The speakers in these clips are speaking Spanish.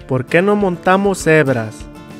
¿Por qué no montamos cebras?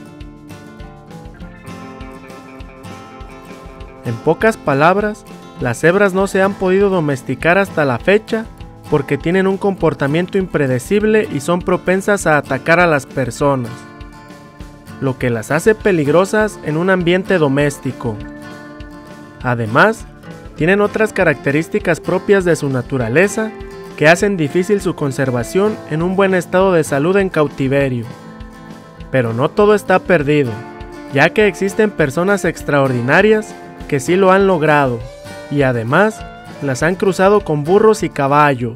En pocas palabras, las cebras no se han podido domesticar hasta la fecha porque tienen un comportamiento impredecible y son propensas a atacar a las personas, lo que las hace peligrosas en un ambiente doméstico. Además, tienen otras características propias de su naturaleza que hacen difícil su conservación en un buen estado de salud en cautiverio. Pero no todo está perdido, ya que existen personas extraordinarias que sí lo han logrado, y además las han cruzado con burros y caballos.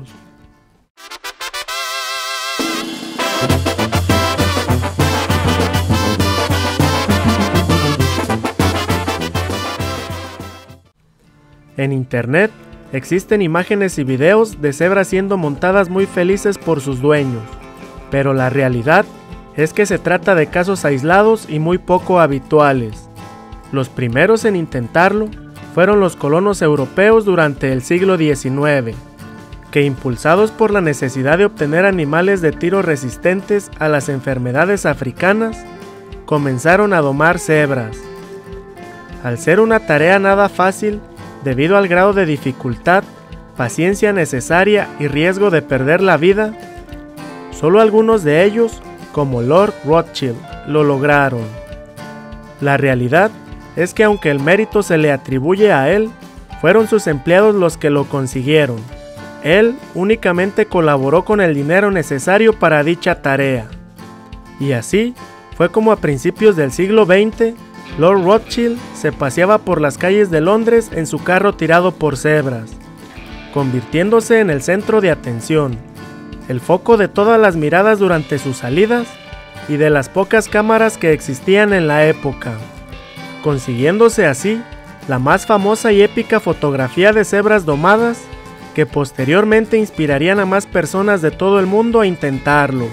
En internet existen imágenes y videos de cebras siendo montadas muy felices por sus dueños, pero la realidad es que se trata de casos aislados y muy poco habituales. Los primeros en intentarlo fueron los colonos europeos durante el siglo XIX, que impulsados por la necesidad de obtener animales de tiro resistentes a las enfermedades africanas, comenzaron a domar cebras. Al ser una tarea nada fácil, debido al grado de dificultad, paciencia necesaria y riesgo de perder la vida, solo algunos de ellos, como Lord Rothschild, lo lograron. La realidad es que aunque el mérito se le atribuye a él, fueron sus empleados los que lo consiguieron. Él únicamente colaboró con el dinero necesario para dicha tarea. Y así fue como a principios del siglo XX, Lord Rothschild se paseaba por las calles de Londres en su carro tirado por cebras, convirtiéndose en el centro de atención, el foco de todas las miradas durante sus salidas y de las pocas cámaras que existían en la época, consiguiéndose así la más famosa y épica fotografía de cebras domadas que posteriormente inspirarían a más personas de todo el mundo a intentarlo.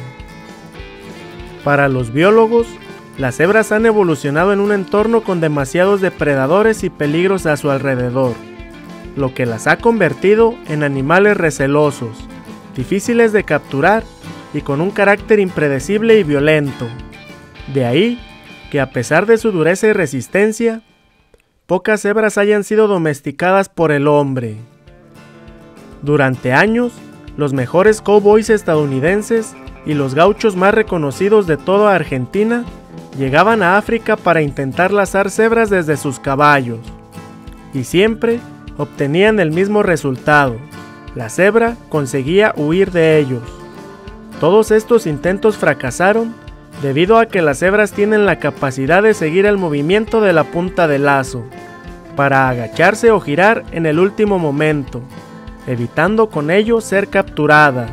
Para los biólogos, las cebras han evolucionado en un entorno con demasiados depredadores y peligros a su alrededor, lo que las ha convertido en animales recelosos, difíciles de capturar y con un carácter impredecible y violento. De ahí que a pesar de su dureza y resistencia, pocas cebras hayan sido domesticadas por el hombre. Durante años, los mejores cowboys estadounidenses y los gauchos más reconocidos de toda Argentina llegaban a África para intentar lazar cebras desde sus caballos, y siempre obtenían el mismo resultado: la cebra conseguía huir de ellos. Todos estos intentos fracasaron debido a que las cebras tienen la capacidad de seguir el movimiento de la punta del lazo, para agacharse o girar en el último momento, evitando con ello ser capturadas.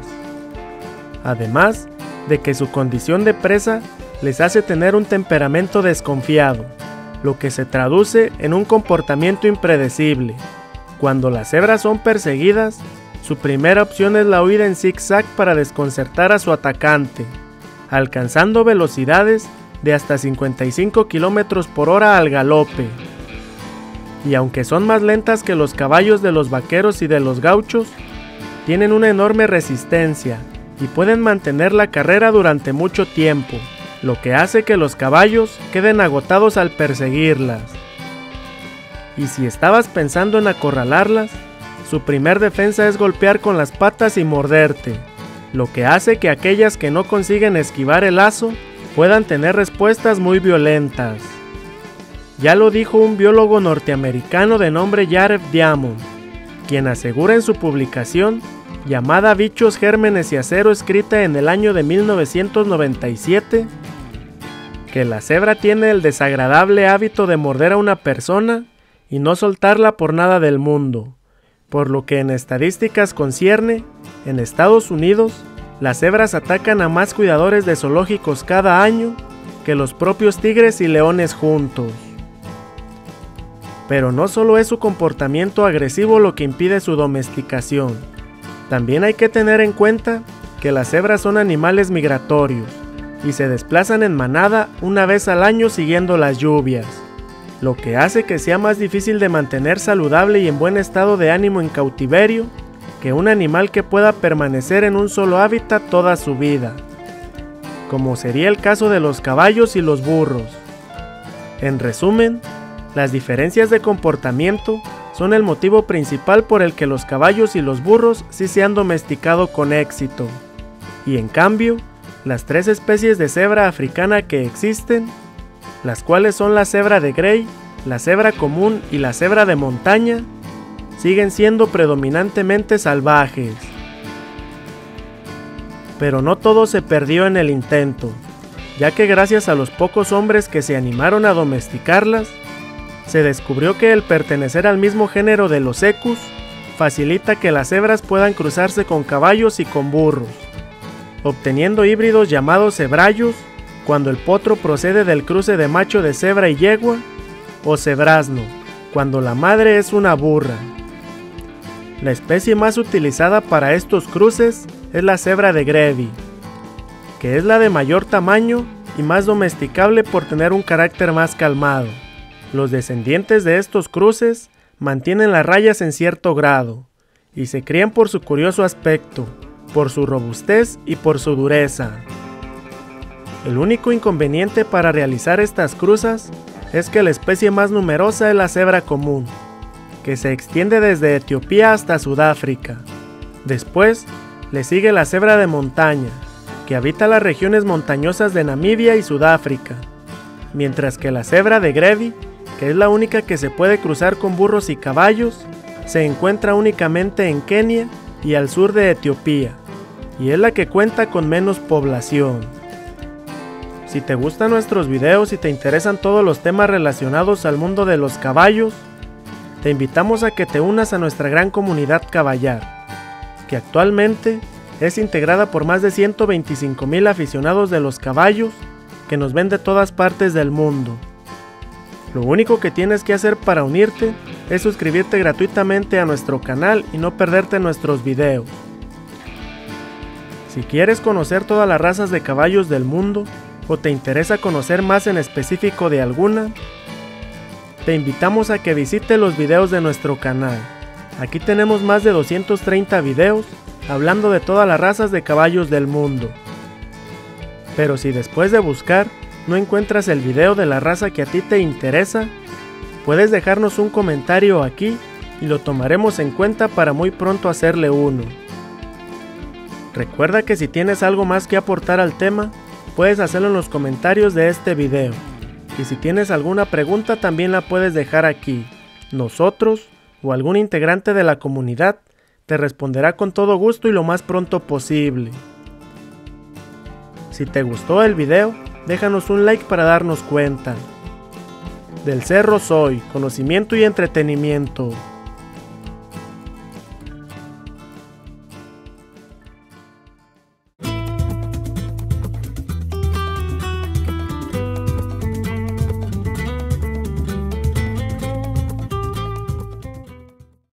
Además de que su condición de presa les hace tener un temperamento desconfiado, lo que se traduce en un comportamiento impredecible. Cuando las cebras son perseguidas, su primera opción es la huida en zigzag para desconcertar a su atacante, alcanzando velocidades de hasta 55 km por hora al galope. Y aunque son más lentas que los caballos de los vaqueros y de los gauchos, tienen una enorme resistencia y pueden mantener la carrera durante mucho tiempo, lo que hace que los caballos queden agotados al perseguirlas. Y si estabas pensando en acorralarlas, su primer defensa es golpear con las patas y morderte, lo que hace que aquellas que no consiguen esquivar el lazo puedan tener respuestas muy violentas. Ya lo dijo un biólogo norteamericano de nombre Jared Diamond, quien asegura en su publicación llamada Bichos, Gérmenes y Acero, escrita en el año de 1997, que la cebra tiene el desagradable hábito de morder a una persona y no soltarla por nada del mundo, por lo que en estadísticas concierne, en Estados Unidos, las cebras atacan a más cuidadores de zoológicos cada año que los propios tigres y leones juntos. Pero no solo es su comportamiento agresivo lo que impide su domesticación. También hay que tener en cuenta que las cebras son animales migratorios y se desplazan en manada una vez al año siguiendo las lluvias, lo que hace que sea más difícil de mantener saludable y en buen estado de ánimo en cautiverio que un animal que pueda permanecer en un solo hábitat toda su vida. como sería el caso de los caballos y los burros. En resumen, las diferencias de comportamiento son el motivo principal por el que los caballos y los burros sí se han domesticado con éxito, y en cambio, las 3 especies de cebra africana que existen, las cuales son la cebra de Gray, la cebra común y la cebra de montaña, siguen siendo predominantemente salvajes. Pero no todo se perdió en el intento, ya que gracias a los pocos hombres que se animaron a domesticarlas, se descubrió que el pertenecer al mismo género de los ecus facilita que las cebras puedan cruzarse con caballos y con burros, obteniendo híbridos llamados cebrayos cuando el potro procede del cruce de macho de cebra y yegua, o cebrazno, cuando la madre es una burra. La especie más utilizada para estos cruces es la cebra de Grevy, que es la de mayor tamaño y más domesticable por tener un carácter más calmado. Los descendientes de estos cruces mantienen las rayas en cierto grado y se crían por su curioso aspecto, por su robustez y por su dureza. El único inconveniente para realizar estas cruzas es que la especie más numerosa es la cebra común, que se extiende desde Etiopía hasta Sudáfrica. Después le sigue la cebra de montaña, que habita las regiones montañosas de Namibia y Sudáfrica, mientras que la cebra de Grevy, que es la única que se puede cruzar con burros y caballos, se encuentra únicamente en Kenia y al sur de Etiopía, y es la que cuenta con menos población. Si te gustan nuestros videos y te interesan todos los temas relacionados al mundo de los caballos, te invitamos a que te unas a nuestra gran comunidad caballar, que actualmente es integrada por más de 125,000 aficionados de los caballos que nos ven de todas partes del mundo. Lo único que tienes que hacer para unirte es suscribirte gratuitamente a nuestro canal y no perderte nuestros videos. Si quieres conocer todas las razas de caballos del mundo o te interesa conocer más en específico de alguna, te invitamos a que visites los videos de nuestro canal. Aquí tenemos más de 230 videos hablando de todas las razas de caballos del mundo. Pero si después de buscar no encuentras el video de la raza que a ti te interesa, puedes dejarnos un comentario aquí y lo tomaremos en cuenta para muy pronto hacerle uno. Recuerda que si tienes algo más que aportar al tema, puedes hacerlo en los comentarios de este video. Y si tienes alguna pregunta también la puedes dejar aquí. Nosotros o algún integrante de la comunidad te responderá con todo gusto y lo más pronto posible. Si te gustó el video, déjanos un like para darnos cuenta. Del Cerro soy, conocimiento y entretenimiento.